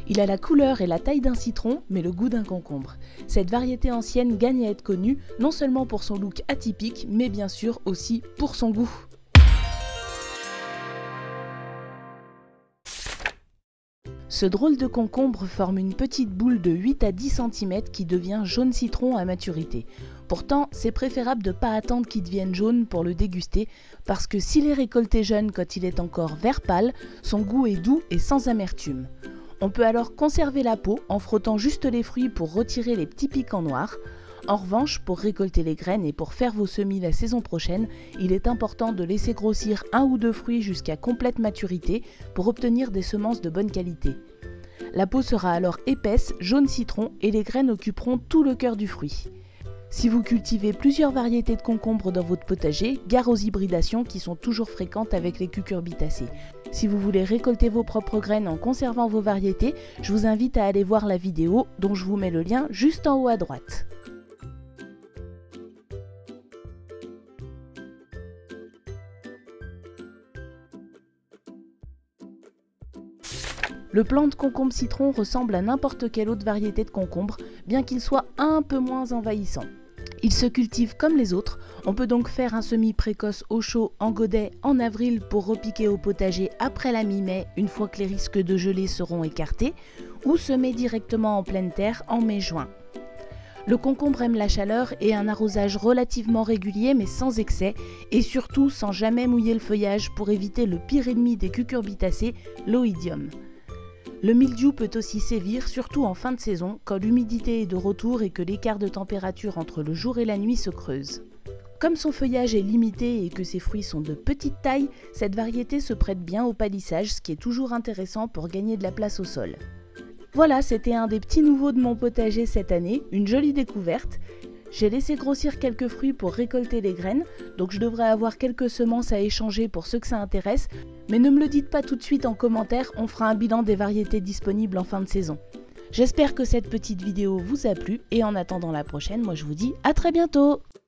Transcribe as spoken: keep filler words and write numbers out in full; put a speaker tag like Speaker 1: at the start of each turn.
Speaker 1: Il a la couleur et la taille d'un citron, mais le goût d'un concombre. Cette variété ancienne gagne à être connue, non seulement pour son look atypique, mais bien sûr aussi pour son goût. Ce drôle de concombre forme une petite boule de huit à dix centimètres qui devient jaune citron à maturité. Pourtant, c'est préférable de ne pas attendre qu'il devienne jaune pour le déguster, parce que s'il est récolté jeune quand il est encore vert pâle, son goût est doux et sans amertume. On peut alors conserver la peau en frottant juste les fruits pour retirer les petits piquants noirs. En revanche, pour récolter les graines et pour faire vos semis la saison prochaine, il est important de laisser grossir un ou deux fruits jusqu'à complète maturité pour obtenir des semences de bonne qualité. La peau sera alors épaisse, jaune citron et les graines occuperont tout le cœur du fruit. Si vous cultivez plusieurs variétés de concombres dans votre potager, gare aux hybridations qui sont toujours fréquentes avec les cucurbitacées. Si vous voulez récolter vos propres graines en conservant vos variétés, je vous invite à aller voir la vidéo dont je vous mets le lien juste en haut à droite. Le plant de concombre citron ressemble à n'importe quelle autre variété de concombre, bien qu'il soit un peu moins envahissant. Il se cultive comme les autres, on peut donc faire un semis précoce au chaud en godet en avril pour repiquer au potager après la mi-mai, une fois que les risques de gelée seront écartés, ou semer directement en pleine terre en mai-juin. Le concombre aime la chaleur et un arrosage relativement régulier mais sans excès, et surtout sans jamais mouiller le feuillage pour éviter le pire ennemi des cucurbitacées, l'oïdium. Le mildiou peut aussi sévir, surtout en fin de saison, quand l'humidité est de retour et que l'écart de température entre le jour et la nuit se creuse. Comme son feuillage est limité et que ses fruits sont de petite taille, cette variété se prête bien au palissage, ce qui est toujours intéressant pour gagner de la place au sol. Voilà, c'était un des petits nouveaux de mon potager cette année, une jolie découverte. J'ai laissé grossir quelques fruits pour récolter les graines, donc je devrais avoir quelques semences à échanger pour ceux que ça intéresse, mais ne me le dites pas tout de suite en commentaire, on fera un bilan des variétés disponibles en fin de saison. J'espère que cette petite vidéo vous a plu, et en attendant la prochaine, moi je vous dis à très bientôt!